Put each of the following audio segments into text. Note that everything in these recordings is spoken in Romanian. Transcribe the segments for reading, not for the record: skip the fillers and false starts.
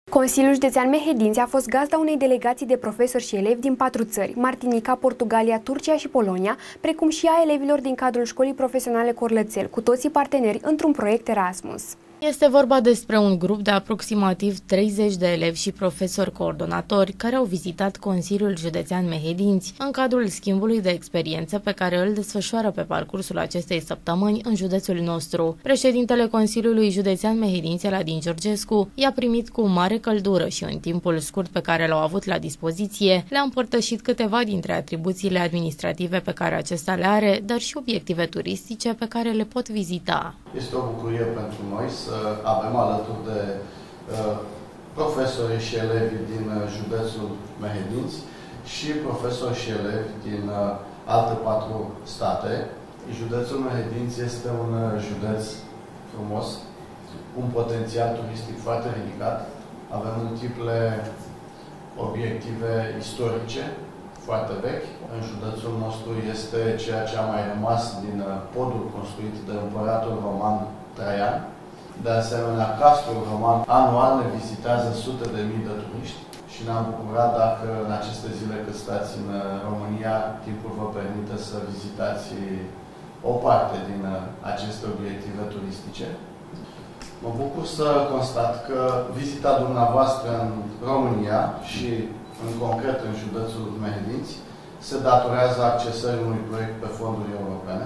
Consiliul Județean Mehedinți a fost gazda unei delegații de profesori și elevi din 4 țări, Martinica, Portugalia, Turcia și Polonia, precum și a elevilor din cadrul Școlii Profesionale Corlățel, cu toții parteneri într-un proiect Erasmus. Este vorba despre un grup de aproximativ 30 de elevi și profesori coordonatori care au vizitat Consiliul Județean Mehedinți în cadrul schimbului de experiență pe care îl desfășoară pe parcursul acestei săptămâni în județul nostru. Președintele Consiliului Județean Mehedinți, Aladin Georgescu, i-a primit cu mare căldură și în timpul scurt pe care l-au avut la dispoziție, le-a împărtășit câteva dintre atribuțiile administrative pe care acesta le are, dar și obiective turistice pe care le pot vizita. Este o bucurie pentru noi să avem alături de profesori și elevi din județul Mehedinți și profesori și elevi din alte 4 state. Județul Mehedinți este un județ frumos, un potențial turistic foarte ridicat. Avem multiple obiective istorice foarte vechi. În județul nostru este ceea ce a mai rămas din podul construit de împăratul roman Traian. De asemenea, castrul roman anual ne vizitează sute de mii de turiști și ne-am bucurat dacă în aceste zile cât stați în România, timpul vă permite să vizitați o parte din aceste obiective turistice. Mă bucur să constat că vizita dumneavoastră în România și în concret în județul Mehedinți se datorează accesării unui proiect pe fonduri europene,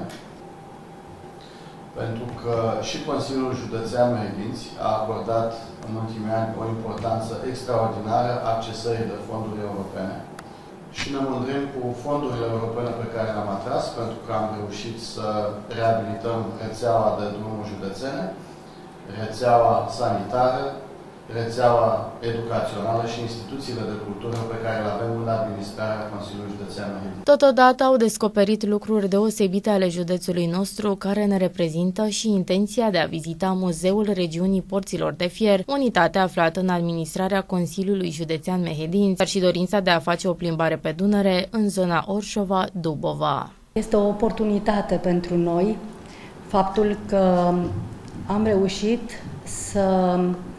pentru că și Consiliul Județean Mehedinți a acordat în ultimii ani o importanță extraordinară accesării de fonduri europene și ne mândrim cu fondurile europene pe care le-am atras, pentru că am reușit să reabilităm rețeaua de drumuri județene, rețeaua sanitară, rețeaua educațională și instituțiile de cultură pe care le avem în administrarea Consiliului Județean Mehedinți. Totodată au descoperit lucruri deosebite ale județului nostru care ne reprezintă și intenția de a vizita Muzeul Regiunii Porților de Fier, unitate aflată în administrarea Consiliului Județean Mehedinți, dar și dorința de a face o plimbare pe Dunăre în zona Orșova-Dubova. Este o oportunitate pentru noi faptul că am reușit să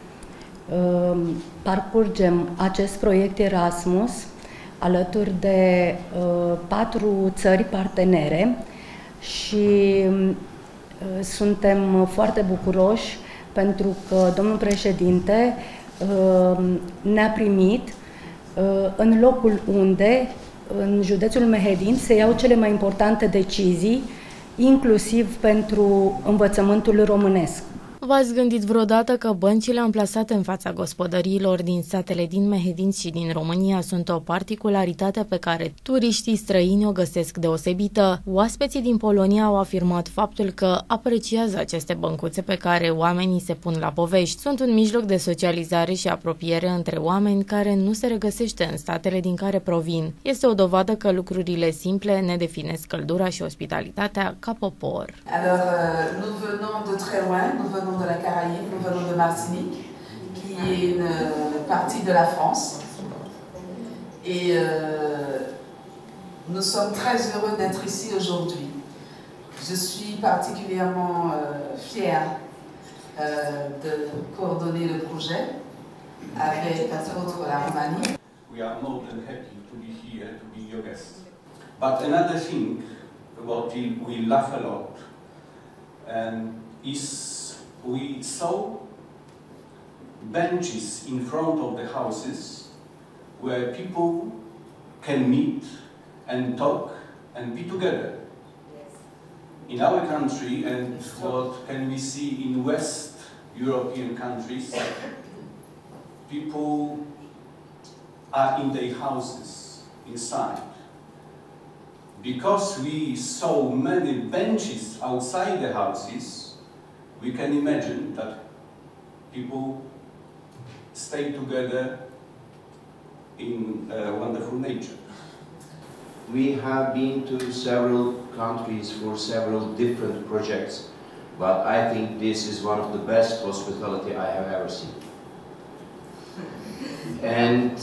parcurgem acest proiect Erasmus alături de 4 țări partenere și suntem foarte bucuroși pentru că domnul președinte ne-a primit în locul unde în județul Mehedinți se iau cele mai importante decizii, inclusiv pentru învățământul românesc. V-ați gândit vreodată că băncile amplasate în fața gospodăriilor din satele din Mehedinți și din România sunt o particularitate pe care turiștii străini o găsesc deosebită? Oaspeții din Polonia au afirmat faptul că apreciază aceste băncuțe pe care oamenii se pun la povești. Sunt un mijloc de socializare și apropiere între oameni care nu se regăsește în statele din care provin. Este o dovadă că lucrurile simple ne definesc căldura și ospitalitatea ca popor. Alors, nous venons de très loin, nous venons de la Caraïbe, nous venons de Martinique, qui est une partie de la France. Et nous sommes très heureux d'être ici aujourd'hui. Je suis particulièrement fière de coordonner le projet avec, entre autres, la Roumanie. We are more than happy to be here, to be your guests. But another thing about we laugh a lot is we saw benches in front of the houses where people can meet and talk and be together. In our country, and what can we see in West European countries, people are in their houses, inside. Because we saw many benches outside the houses, we can imagine that people stay together in wonderful nature. We have been to several countries for several different projects, but I think this is one of the best hospitality I have ever seen. And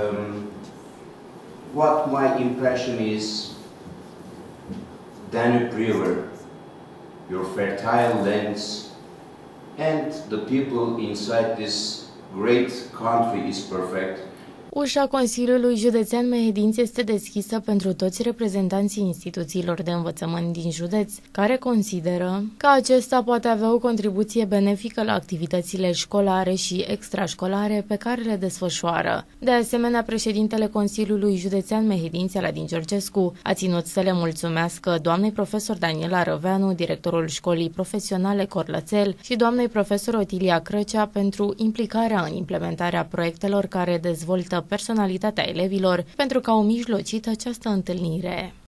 what my impression is, Danube River, your fertile lands, and the people inside this great country is perfect. Ușa Consiliului Județean Mehedinți este deschisă pentru toți reprezentanții instituțiilor de învățământ din județ, care consideră că acesta poate avea o contribuție benefică la activitățile școlare și extrașcolare pe care le desfășoară. De asemenea, președintele Consiliului Județean Mehedinți, Aladin Georgescu, a ținut să le mulțumească doamnei profesor Daniela Răveanu, directorul școlii profesionale Corlățel, și doamnei profesor Otilia Crăcea pentru implicarea în implementarea proiectelor care dezvoltă personalitatea elevilor, pentru că au mijlocit această întâlnire.